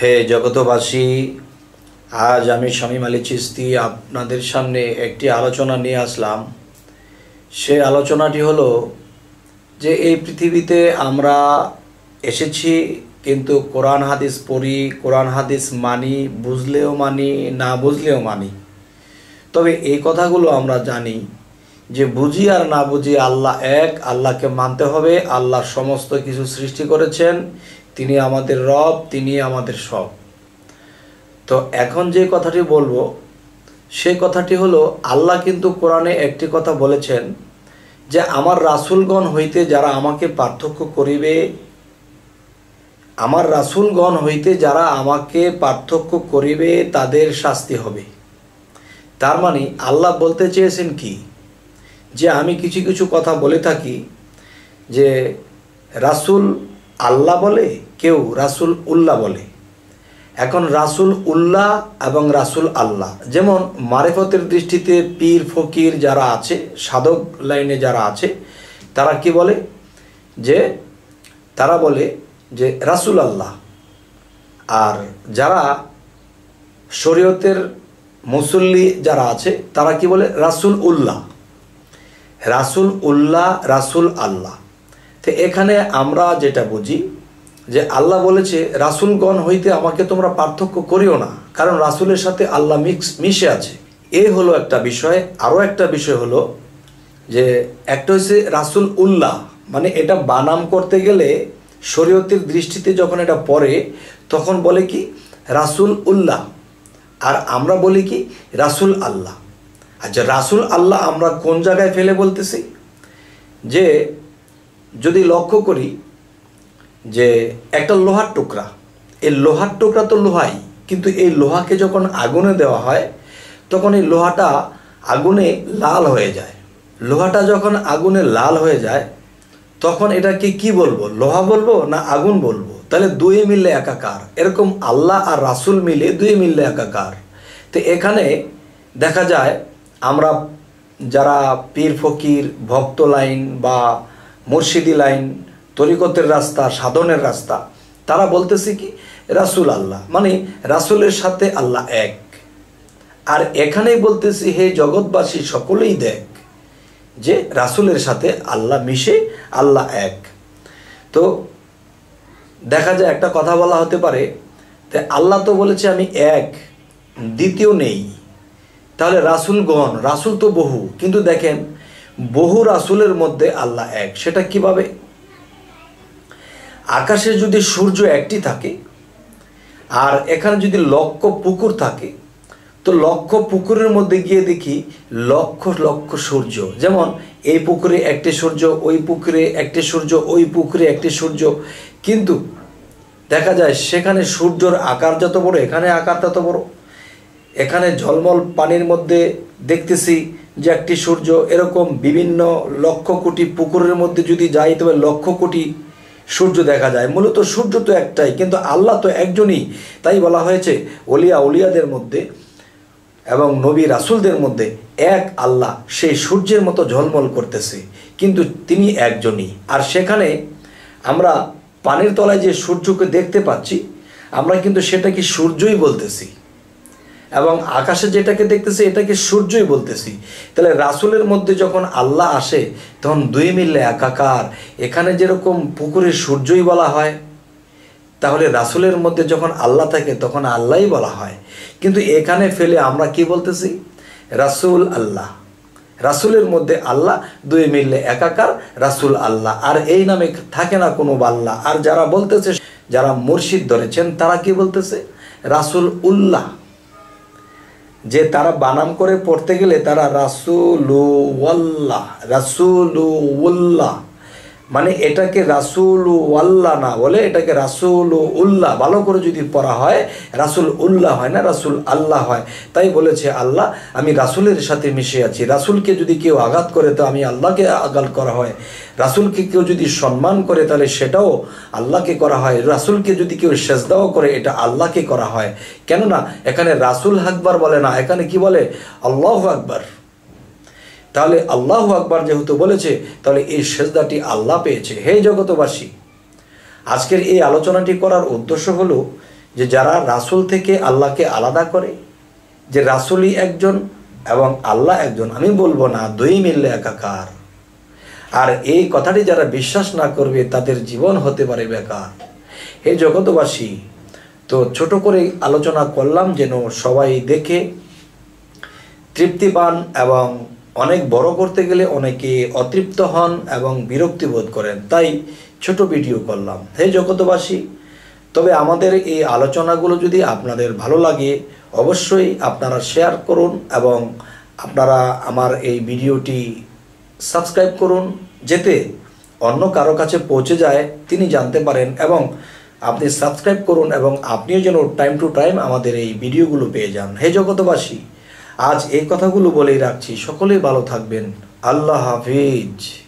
হে জগতবাসী, আজ আমি শামীম আলী চিশতি আপনাদের সামনে একটি আলোচনা নিয়ে আসলাম। সে আলোচনাটি হলো যে এই পৃথিবীতে আমরা এসেছি, কিন্তু কোরআন হাদিস পড়ি, কোরআন হাদিস মানি, বুঝলেও মানি, না বুঝলেও মানি। তবে এই কথাগুলো আমরা জানি যে বুঝি আর না বুঝি আল্লাহ এক, আল্লাহকে মানতে হবে। আল্লাহ সমস্ত কিছু সৃষ্টি করেছেন, তিনি আমাদের রব, তিনি আমাদের সব। তো এখন যে কথাটি বলবো সেই কথাটি হলো, আল্লাহ কিন্তু কোরআনে একটি কথা বলেছেন যে আমার রাসূলগণ হইতে যারা আমাকে পার্থক্য করিবে, আমার রাসূলগণ হইতে যারা আমাকে পার্থক্য করিবে তাদের শাস্তি হবে। তার মানে আল্লাহ বলতে চেয়েছেন কি, যে আমি কিছু কিছু কথা বলে থাকি যে রাসূল আল্লাহ বলে, কেউ রাসূল উল্লাহ বলে। এখন রাসূল উল্লাহ এবং রাসূল আল্লাহ, যেমন মারিফতের দৃষ্টিতে পীর ফকির যারা আছে, সাধক লাইনে যারা আছে, তারা কি বলে, যে তারা বলে যে রাসূল আল্লাহ। আর যারা শরীয়তের মুসল্লি যারা আছে তারা কি বলে, রাসূল উল্লাহ। রাসূল উল্লাহ, রাসূল আল্লাহ। তো এখানে আমরা যেটা বুঝি যে আল্লাহ বলেছে রাসূলগণ হইতে আমাকে তোমরা পার্থক্য করিও না, কারণ রাসূলের সাথে আল্লাহ মিশে আছে। এই হলো একটা বিষয়। আরও একটা বিষয় হলো যে একটা হচ্ছে রাসূল উল্লাহ, মানে এটা বানাম করতে গেলে শরীয়তের দৃষ্টিতে যখন এটা পড়ে তখন বলে কি রাসূল উল্লাহ, আর আমরা বলি কি রাসূল আল্লাহ। আচ্ছা, রাসূল আল্লাহ আমরা কোন জায়গায় ফেলে বলতেছি, যে যদি লক্ষ্য করি যে একটা লোহার টুকরা, এই লোহার টুকরা তো লোহাই, কিন্তু এই লোহাকে যখন আগুনে দেওয়া হয় তখন এই লোহাটা আগুনে লাল হয়ে যায়। লোহাটা যখন আগুনে লাল হয়ে যায় তখন এটাকে কি বলবো, লোহা বলবো না আগুন বলবো? তাহলে দুয়ে মিললে একাকার। এরকম আল্লাহ আর রাসূল মিলে দুয়ে মিললে একাকার। তো এখানে দেখা যায় আমরা যারা পীর ফকির, ভক্ত লাইন বা মুর্শিদি লাইন, তরিকতের রাস্তা, সাধনের রাস্তা, তারা বলতেছে কি রাসূল আল্লাহ, মানে রাসূলের সাথে আল্লাহ এক। আর এখানেই বলতেছি হে জগৎবাসী সকলেই দেখ যে রাসূলের সাথে আল্লাহ মিশে, আল্লাহ এক। তো দেখা যায় একটা কথা বলা হতে পারে, আল্লাহ তো বলেছে আমি এক, দ্বিতীয় নেই, তাহলে রাসূলগণ, রাসূল তো বহু, কিন্তু দেখেন বহু রাসূলের মধ্যে আল্লাহ এক। সেটা কিভাবে? আকাশে যদি সূর্য একটি থাকে আর এখানে যদি লক্ষ পুকুর থাকে, তো লক্ষ পুকুরের মধ্যে গিয়ে দেখি লক্ষ লক্ষ সূর্য। যেমন এই পুকুরে একটি সূর্য, ওই পুকুরে একটি সূর্য, ওই পুকুরে একটি সূর্য, কিন্তু দেখা যায় সেখানে সূর্যর আকার যত বড় এখানে আকার তত বড়। এখানে ঝলমল পানির মধ্যে দেখতেছি যে একটি সূর্য, এরকম বিভিন্ন লক্ষ কোটি পুকুরের মধ্যে যদি যাই তবে লক্ষ কোটি সূর্য দেখা যায়। মূলত সূর্য তো একটাই, কিন্তু আল্লাহ তো একজনই। তাই বলা হয়েছে উলিয়াদের মধ্যে এবং নবী রাসূলদের মধ্যে এক আল্লাহ, সেই সূর্যের মতো ঝলমল করতেছে, কিন্তু তিনি একজনই। আর সেখানে আমরা পানির তলায় যে সূর্যকে দেখতে পাচ্ছি, আমরা কিন্তু সেটাকে সূর্যই বলতেছি, এবং আকাশে যেটাকে দেখতেছি এটাকে সূর্যই বলতেছি। তাহলে রাসূলের মধ্যে যখন আল্লাহ আসে তখন দুই মিললে একাকার। এখানে যেরকম পুকুরে সূর্যই বলা হয়, তাহলে রাসূলের মধ্যে যখন আল্লাহ থাকে তখন আল্লাহই বলা হয়। কিন্তু এখানে ফেলে আমরা কি বলতেছি, রাসূল আল্লাহ। রাসূলের মধ্যে আল্লাহ, দুই মিললে একাকার, রাসূল আল্লাহ। আর এই নামে থাকে না কোনো আল্লাহ। আর যারা বলতেছে, যারা মুর্শিদ ধরেছেন, তারা কি বলতেছে, রাসূল উল্লাহ। যে তারা বানাম করে পড়তে গেলে তারা রাসূলুল্লাহ, রাসূলুল্লাহ, মানে এটাকে রাসূলুল্লাহ না বলে এটাকে রাসূলুল্লাহ। ভালো করে যদি পড়া হয় রাসূল উল্লাহ হয় না, রাসূল আল্লাহ হয়। তাই বলেছে আল্লাহ আমি রাসূলের সাথে মিশে আছি। রাসূলকে যদি কেউ আঘাত করে তো আমি আল্লাহকে আঘাত করা হয়। রাসূলকে কেউ যদি সম্মান করে তাহলে সেটাও আল্লাহকে করা হয়। রাসূলকে যদি কেউ সেজদাও করে এটা আল্লাহকে করা হয়। কেননা এখানে রাসূল আকবার বলে না, এখানে কি বলে, আল্লাহু আকবার। তাহলে আল্লাহু আকবার যেহেতু বলেছে, তাহলে এই সেজদাটি আল্লাহ পেয়েছে। হে জগতবাসী, আজকের এই আলোচনাটি করার উদ্দেশ্য হলো যে যারা রাসূল থেকে আল্লাহকে আলাদা করে, যে রাসূলই একজন এবং আল্লাহ একজন, আমি বলবো না দুই মিললে একাকার, আর এই কথাটি যারা বিশ্বাস না করবে তাদের জীবন হতে পারে বেকার। হে জগৎবাসী, তো ছোট করে আলোচনা করলাম যেন সবাই দেখে তৃপ্তি পান, এবং অনেক বড় করতে গেলে অনেকে অতৃপ্ত হন এবং বিরক্তি বোধ করেন, তাই ছোট ভিডিও করলাম। হে জগৎবাসী, তবে আমাদের এই আলোচনাগুলো যদি আপনাদের ভালো লাগে অবশ্যই আপনারা শেয়ার করুন এবং আপনারা আমার এই ভিডিওটি সাবস্ক্রাইব করুন, যাতে অন্য কারো কাছে পৌঁছে যায়, তিনি জানতে পারেন, এবং আপনি সাবস্ক্রাইব করুন এবং আপনিও যেন টাইম টু টাইম আমাদের এই ভিডিওগুলো পেয়ে যান। হে জগৎবাসী, আজ এই কথাগুলো বলেই রাখছি, সকলেই ভালো থাকবেন। আল্লাহ হাফিজ।